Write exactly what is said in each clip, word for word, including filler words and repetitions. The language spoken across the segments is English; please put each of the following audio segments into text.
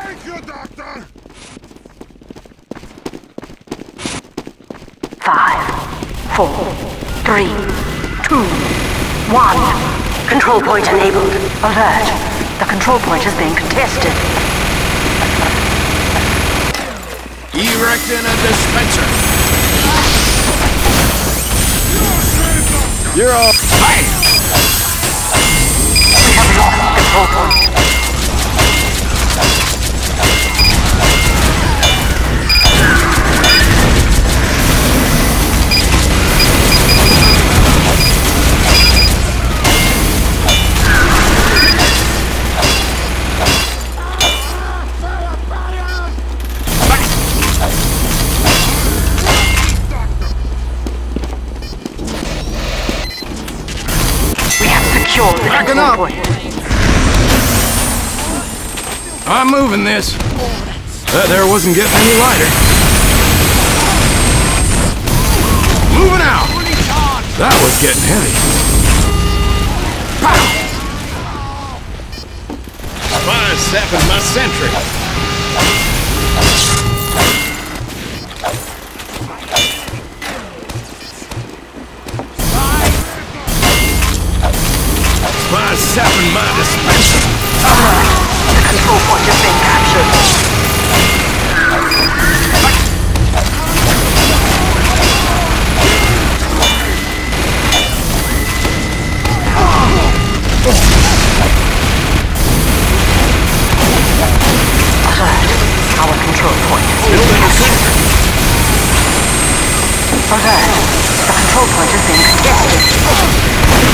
Thank you, Doctor! Five, four, three, two, one. Control point enabled. Alert. The control point is being contested. Erecting a dispenser. You're all... Hey! We have lost control point. Backing up! I'm moving this. That there wasn't getting any lighter. Moving out! That was getting heavy. Pow! Five seven my sentry. Seven my dispenser. Alert! The control point is being captured. Alert! Our control point is being captured. Alert! The control point is being contested.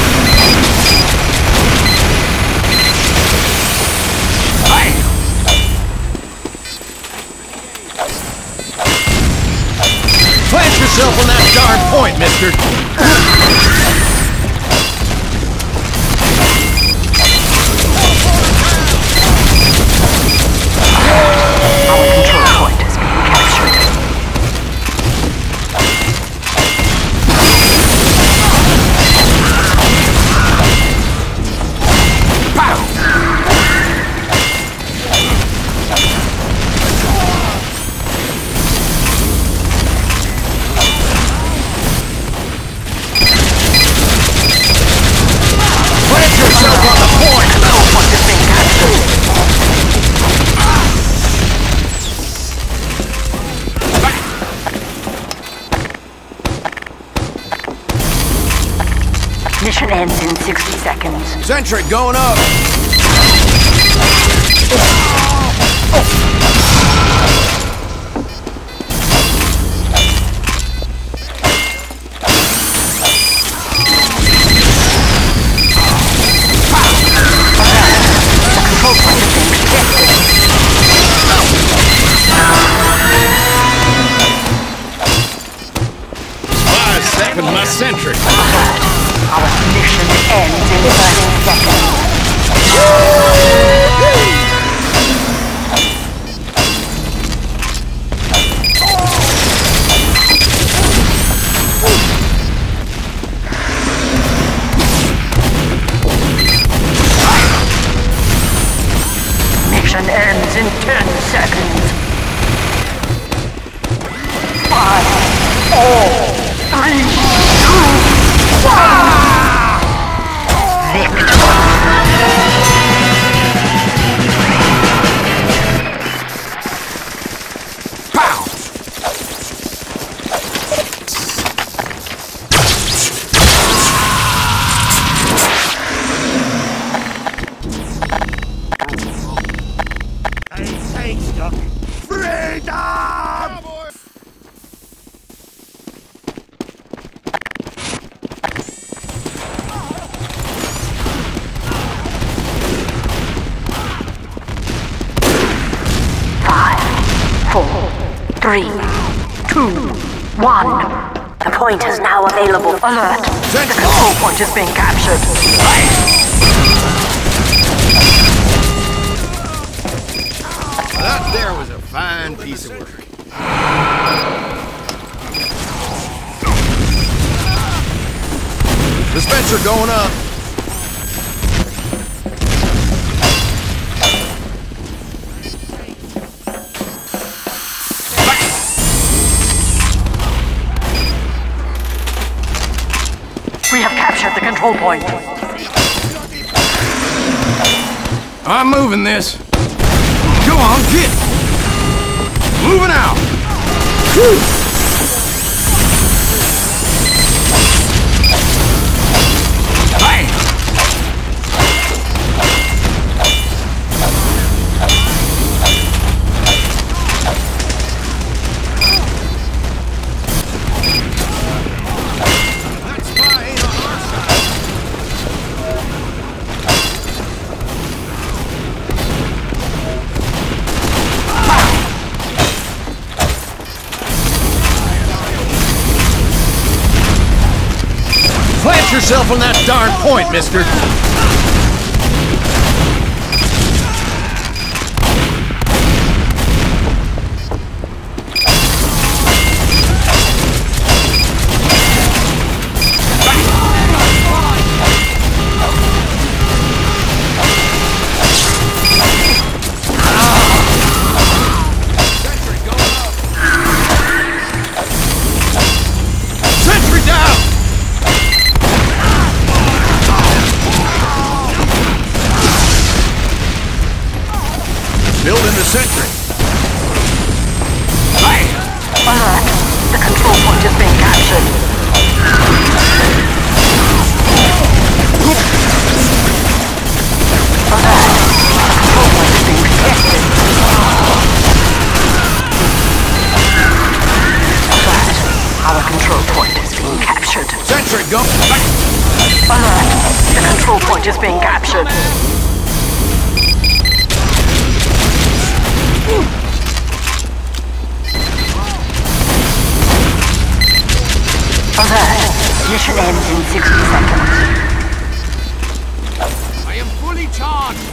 Plant yourself on that darn point, mister! Our control point is being captured. Pow! Mission ends in sixty seconds. Sentry going up! Five seconds my sentry. Our mission ends in thirty seconds. Mission ends in ten seconds. Five, four, three, two, one. Three, two, one. The point is now available. Alert! The control point is being captured. That there was a fine piece of work. Dispenser going up. control point. I'm moving this. Go on, get! Moving out! Whew. Bang! Plant yourself on that darn point, mister! Sentry down! Building the sentry. Bang! Alert! The control point is being captured. Alert! The control point is being contested. Alert! Our control point is being captured. Sentry, go! Alert! The control point is being captured. Alert! Mission ends in sixty seconds. I am fully charged!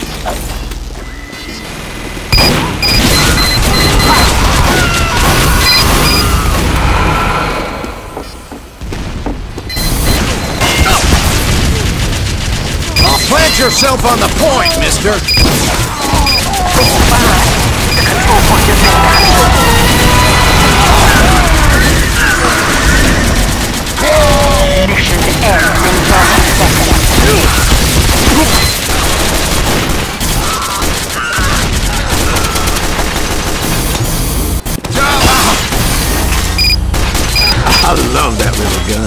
Plant yourself on the point, mister! Alert! The control point is being captured. Mission ends in thirty seconds. I love that little gun.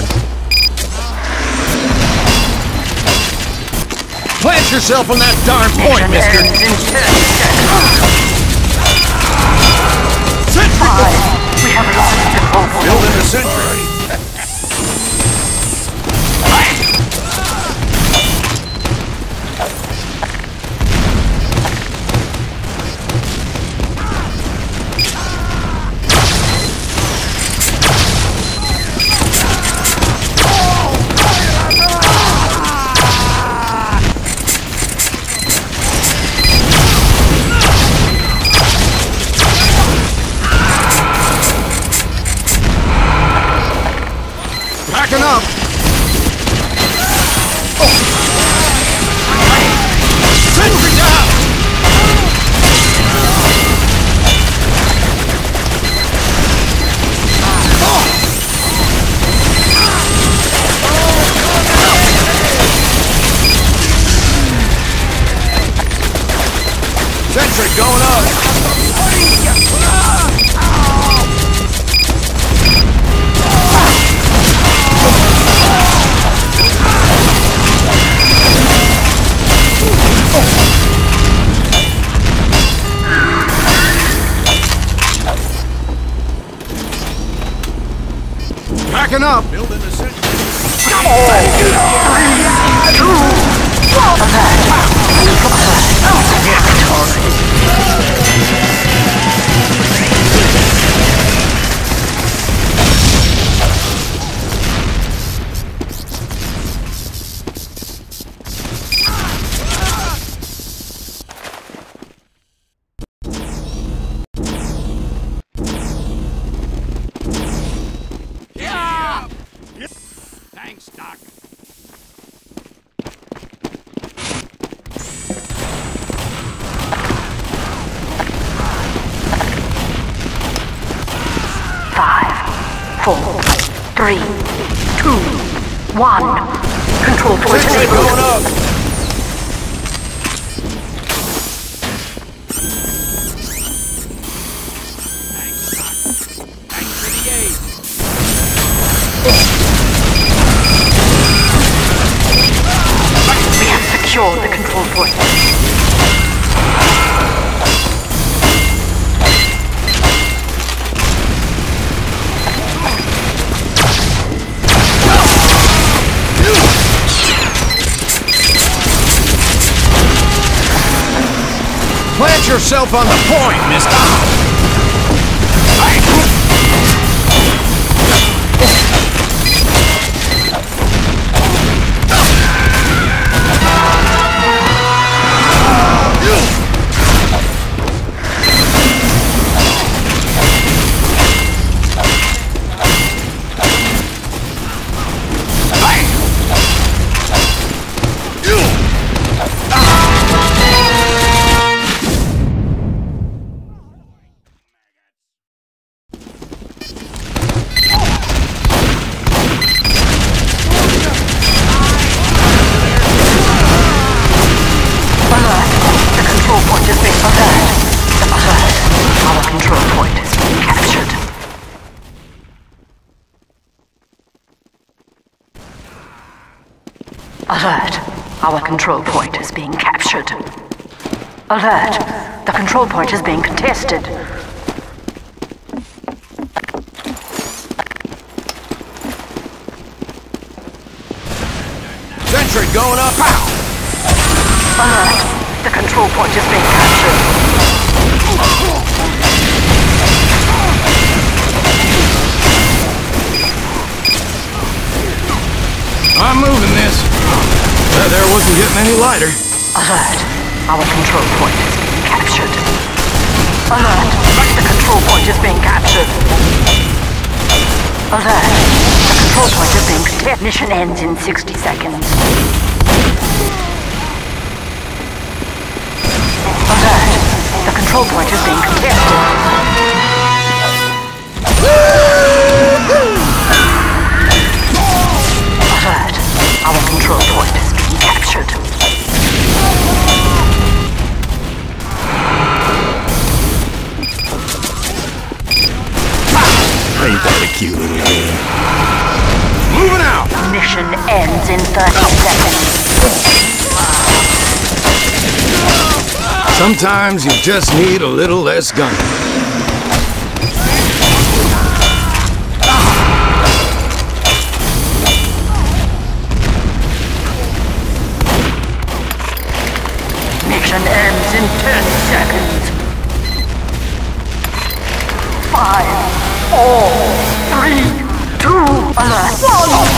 Plant yourself on that darn point, mister! Mission ends in thirty seconds. Sentry! Five. We have lost control point. Building a sentry. Backing up! Oh. Sentry down! Oh. Sentry going up! Backing up! Building the sentry. Thanks, Doc. Five, four, three, two, one. Control point Sentry enabled. going up. We have secured the control point. Plant yourself on the point, mister. Alert. Our control point is being captured. Alert. The control point is being contested. Sentry going up. Pow! Alert. The control point is being captured. I'm moving this. That there wasn't getting any lighter. Alert. Our control point is being captured. Alert. The control point is being captured. Alert. The control point is being contested. Mission ends in sixty seconds. Alert. The control point is being contested. Alert. Our control point is being captured. Ain't that a cute little game? Moving out! Mission ends in thirty seconds. Sometimes you just need a little less gunning. Mission ends in ten seconds. Five, four, three, two, alert. One.